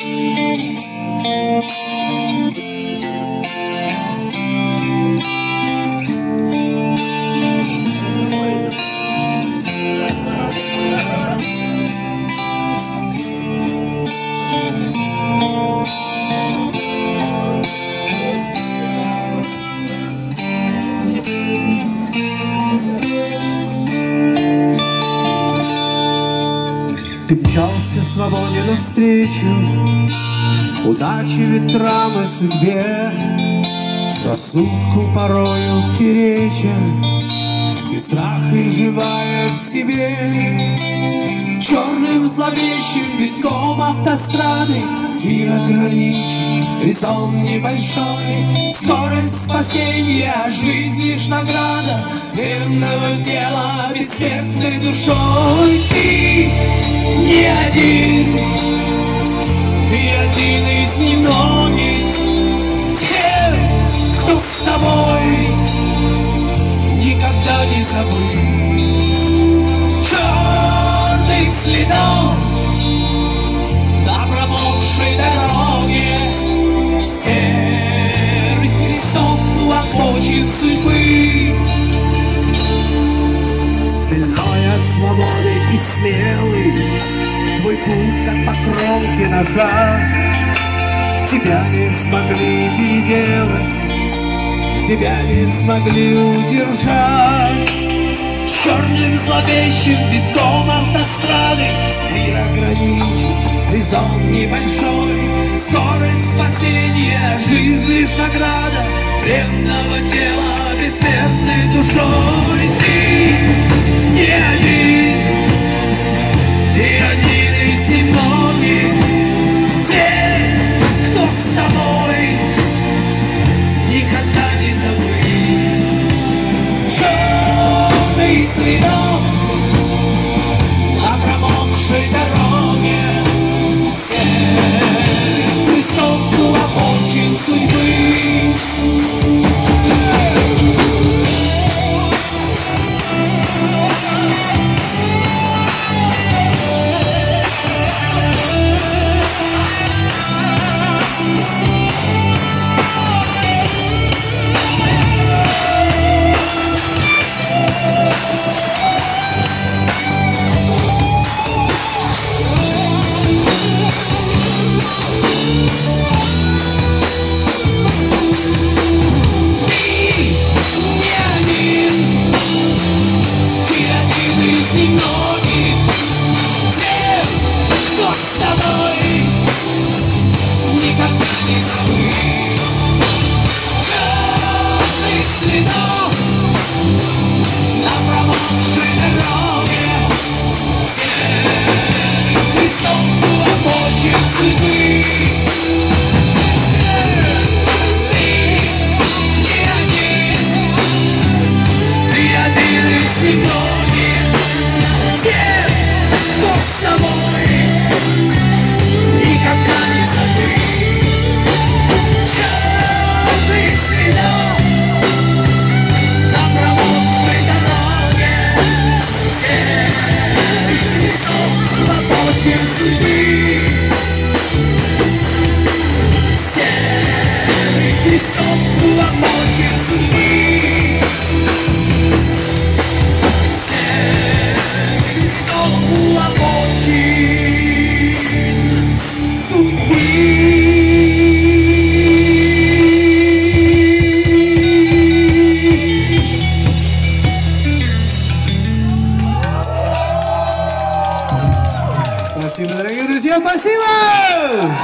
Ты мчался свободе навстречу удачи, ветрам и судьбе, рассудку порою переча и страх изживая в себе. Черным зловещим витком автострады мир ограничить резон небольшой. Скорость спасения, жизнь лишь награда верного дела бессмертной душой. Ты не один, ты один из немногих тех, кто с тобой никогда не забыл. Черных следов на промокшей дороге, серых крестов лохочин судьбы. Длиной от свободы и смелый твой путь, как по кромке ножа. Тебя не смогли переделать, тебя не смогли удержать. Черным зловещим витком автострады мир ограничен, резон небольшой. Скорость спасения, жизнь лишь награда бренного тела бессмертной душой. Ты не один, ты один из немногих тех, кто с тобой никогда не забыл. Черный следов на промокшей дороге, серых крестов лохочин судьбы. Спасибо, дорогие друзья, спасибо!